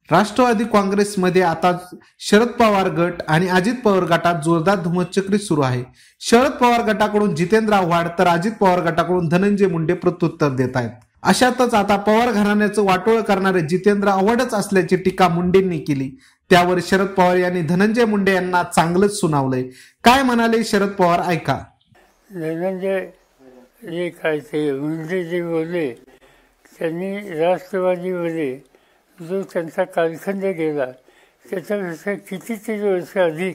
राष्ट्रवादी काँग्रेसमध्ये आता शरद पवार गट आणि अजित पवार गटात जोरदार धुमश्चक्री सुरू आहे। शरद पवार गटाकडून जितेंद्र आव्हाड तर अजित पवार गटाकडून धनंजय मुंडे प्रत्युत्तर देत आहेत। अशातच आता पवार घराण्याचं वाटोळ करणारे जितेंद्र आव्हाडच असल्याची टीका मुंडेंनी केली। त्यावर शरद पवार यांनी धनंजय मुंडे यांना चांगलंच सुनावलंय। काय म्हणाले शरद पवार ऐका। धनंजय जे काय ते मुंडे जे बोलले त्यांनी राष्ट्रवादीमध्ये जो त्यांचा कालखंड गेला त्याच्यापेक्षा कितीतरी वर्ष अधिक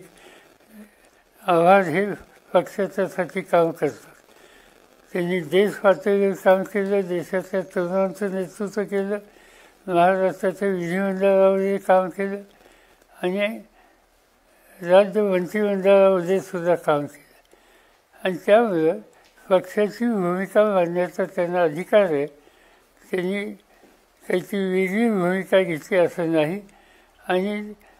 आव्हाड हे पक्षाच्यासाठी काम करतात। त्यांनी देश पातळीवर काम केलं, देशाच्या तरुणांचं नेतृत्व केलं, महाराष्ट्राच्या विधिमंडळामध्ये काम केलं आणि राज्य मंत्रिमंडळामध्ये सुद्धा काम केलं आणि त्यामुळं पक्षाची भूमिका मांडण्याचा त्यांना अधिकार आहे। त्यांनी काहीतरी वेगळी भूमिका घेतली असं नाही आणि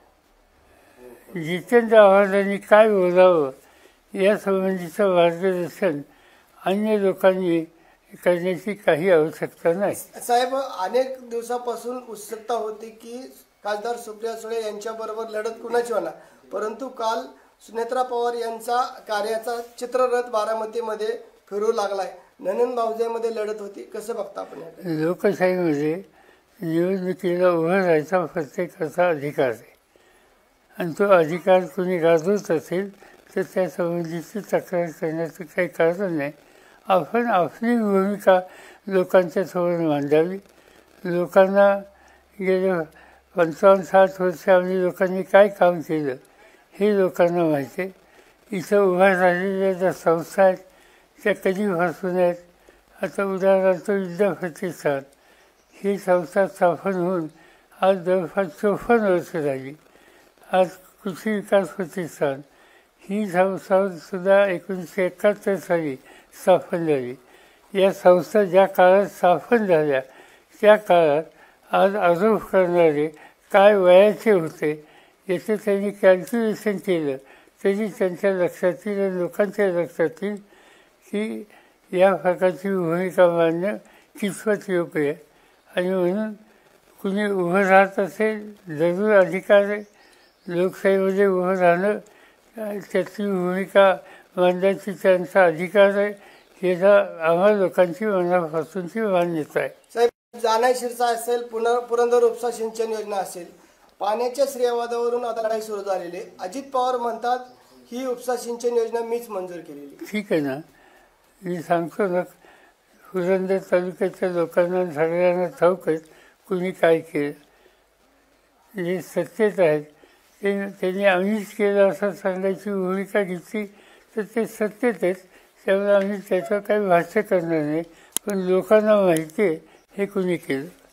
जितेंद्र आव्हाडांनी काय बोलावं यासंबंधीचं मार्गदर्शन अन्य लोकांनी करण्याची काही आवश्यकता नाही। साहेब, अनेक दिवसापासून उत्सुकता होती की खासदार सुप्रिया सुळे यांच्याबरोबर लढत कुणाची होणार, परंतु काल सुनेत्रा पवार यांचा कार्याचा चित्ररथ बारामतीमध्ये फिरू लागलाय। नंदन भाऊजाईमध्ये लढत होती, कसं बघता आपण? लोकशाहीमध्ये निवडणुकीला उभं राहायचा प्रत्येकाचा अधिकार आहे आणि तो अधिकार कोणी गाजवत असेल तर त्यासंबंधीची तक्रार करण्याचं काही कारण नाही। आपण आपली भूमिका लोकांच्या समोर मांडावी। लोकांना गेल्या 55-60 वर्ष आम्ही लोकांनी काय काम केलं हे लोकांना माहिती आहे। इथं उभ्या राहिलेल्या ज्या संस्था आहेत त्या कधीपासून आहेत। आता उदाहरणार्थ विद्या प्रतिष्ठान ही संस्था स्थापन होऊन आज जवळपास 54 वर्ष झाली। आज कृषी विकास प्रतिष्ठान ही संस्थासुद्धा 1971 साली स्थापन झाली। या संस्था ज्या काळात स्थापन झाल्या त्या काळात आज आरोप करणारे काय वयाचे होते याचं त्यांनी कॅल्क्युलेशन केलं तरी त्यांच्या लक्षात येईल आणि लोकांच्या लक्षात येईल की या प्रकारची भूमिका मांडणं कितपत योग्य आहे आणि म्हणून कुणी उभं राहत असेल जरूर अधिकार आहे। लोकशाहीमध्ये उभं राहणं त्याची भूमिका मांडण्याची त्यांचा अधिकार आहे, याचा आम्हा लोकांची मनापासूनची मान्यता आहे। साहेब, जानाई शिरसा असेल, पुरंदर उपसा सिंचन योजना असेल, पाण्याच्या श्रेयवादावरून आता लढाई सुरू झालेली आहे। अजित पवार म्हणतात ही उपसा सिंचन योजना मीच मंजूर केलेली। ठीक आहे ना, मी सांगतो ना, पुरंदर तालुक्याच्या लोकांना सगळ्यांना ठाऊक आहे कुणी काय केलं। जे सत्तेत आहेत त्यांनी आम्हीच केलं असं सांगायची भूमिका घेतली तर ते सत्तेत आहेत, त्यामुळे आम्ही त्याचं काही भाष्य करणार नाही, पण लोकांना माहिती आहे हे कुणी केलं।